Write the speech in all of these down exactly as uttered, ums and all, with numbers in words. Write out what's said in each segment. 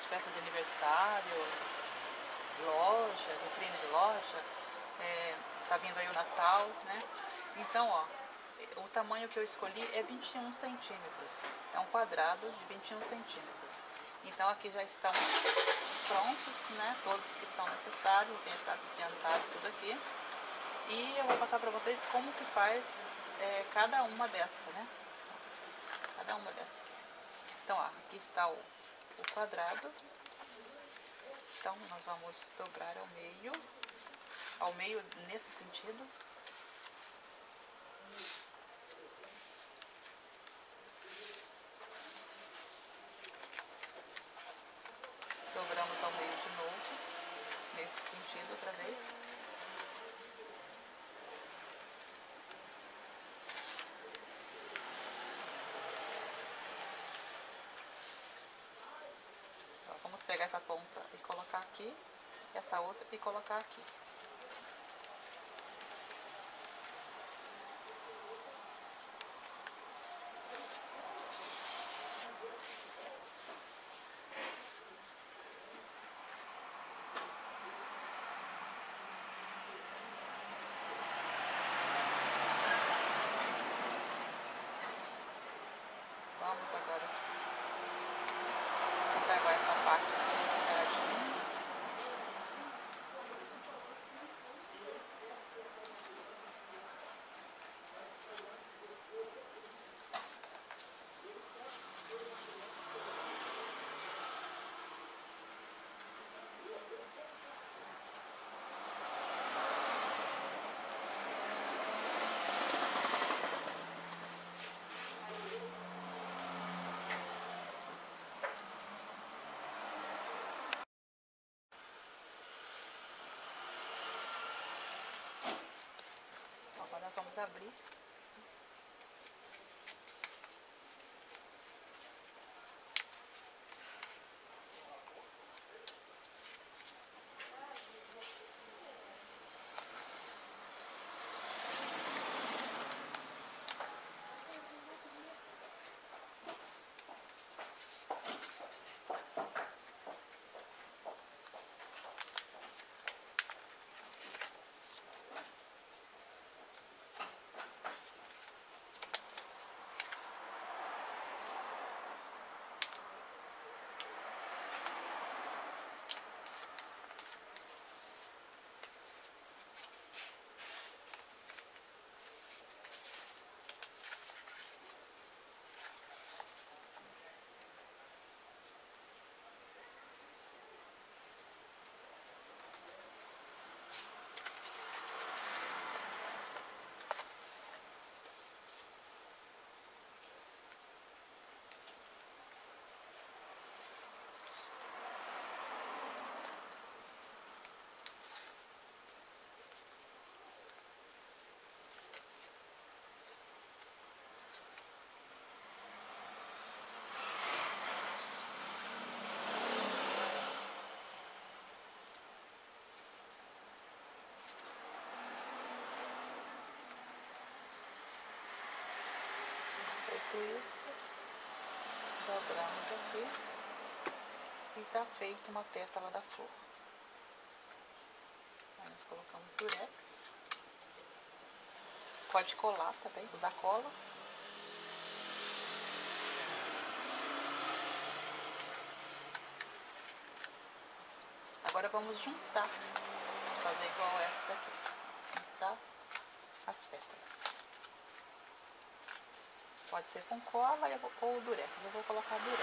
festa de aniversário, loja, vitrine de loja, é, tá vindo aí o Natal, né? Então, ó, o tamanho que eu escolhi é vinte e um centímetros, é um quadrado de vinte e um centímetros. Então aqui já estão prontos, né? Todos que são necessários, eu tenho adiantado tudo aqui. E eu vou passar para vocês como que faz é, cada uma dessa, né? Cada uma dessa aqui. Então, ó, aqui está o, o quadrado. Então, nós vamos dobrar ao meio, ao meio nesse sentido. Dobramos ao meio de novo, nesse sentido outra vez. Então, vamos pegar essa ponta e colocar aqui, essa outra e colocar aqui. Vamos agora pegar essa parte separadinha. Agora nós vamos abrir. Feito isso, dobramos aqui e tá feito uma pétala da flor. Aí nós colocamos durex. Pode colar também, usar cola. Agora vamos juntar, fazer igual essa daqui, juntar as pétalas. Pode ser com cola ou durex, eu vou colocar durex.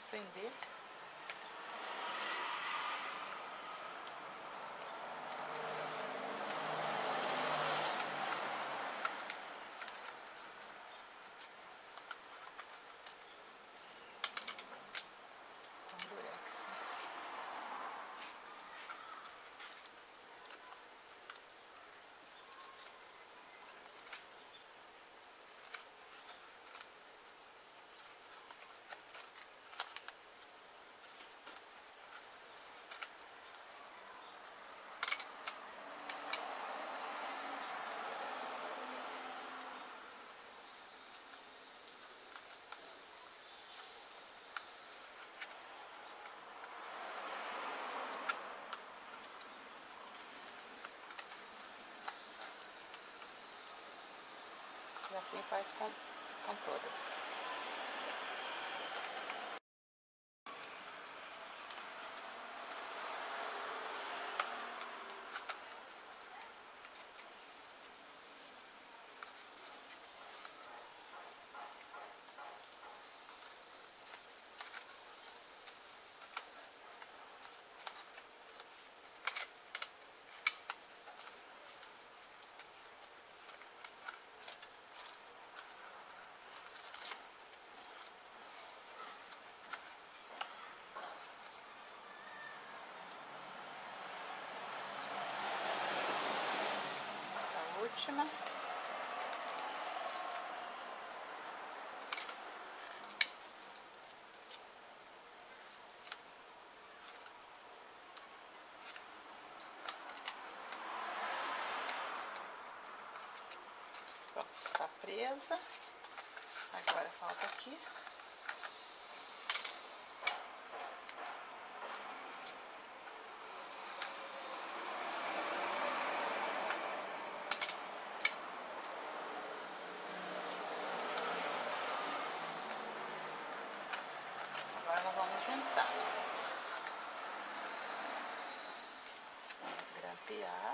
prender. E assim faz com, com todas. Última. Pronto, está presa. Agora falta aqui. Agora nós vamos juntar. Vamos grampear.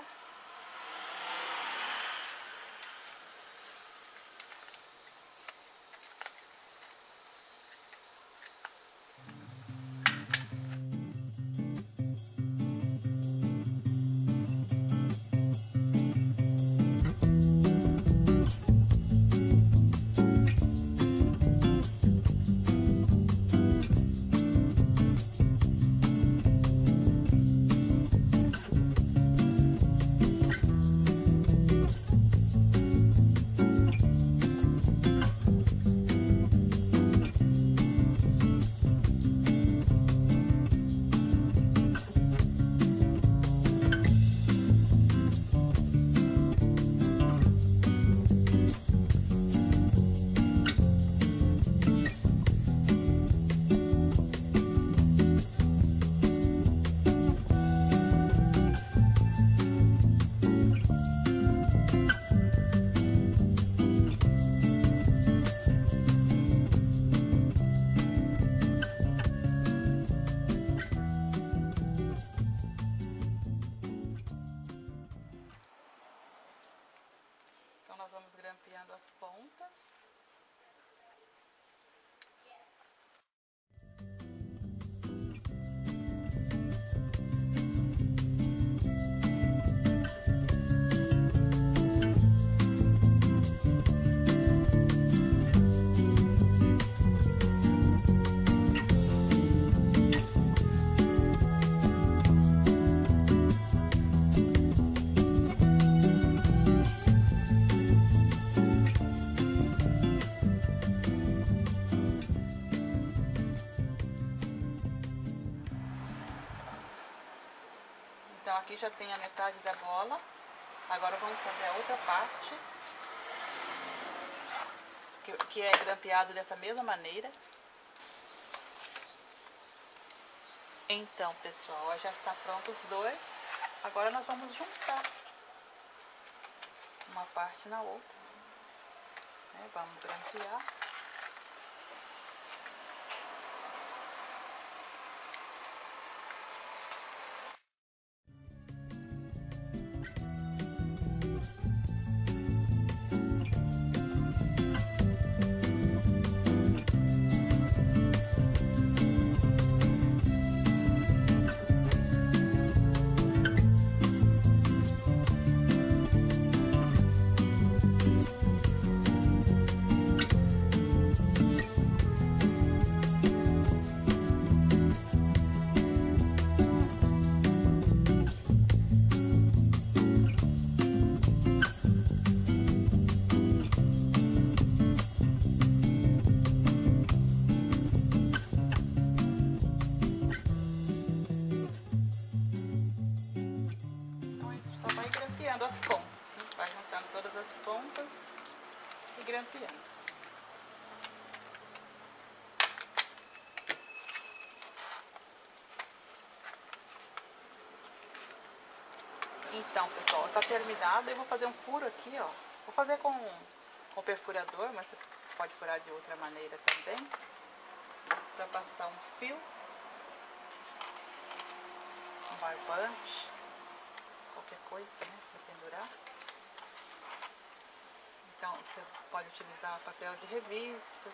Nós vamos grampeando as pontas. Então aqui já tem a metade da bola. Agora vamos fazer a outra parte, que, que é grampeado dessa mesma maneira. Então, pessoal, já está pronto os dois. Agora nós vamos juntar uma parte na outra, né? Vamos grampear. as pontas, né? Vai juntando todas as pontas e grampeando. Então, pessoal, tá terminado. Eu vou fazer um furo aqui, ó. Vou fazer com, com perfurador, mas você pode furar de outra maneira também. Pra passar um fio. Um barbante. Qualquer coisa, né? Pra pendurar. Então, você pode utilizar papel de revistas.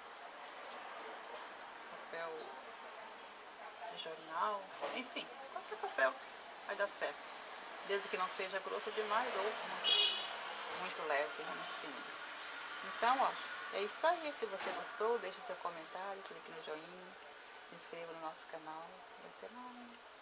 Papel de jornal. Enfim, qualquer papel vai dar certo. Desde que não seja grosso demais ou muito, muito leve, né? Muito fininho. Então, ó, é isso aí. Se você gostou, deixe seu comentário, clique no joinha, se inscreva no nosso canal e até mais.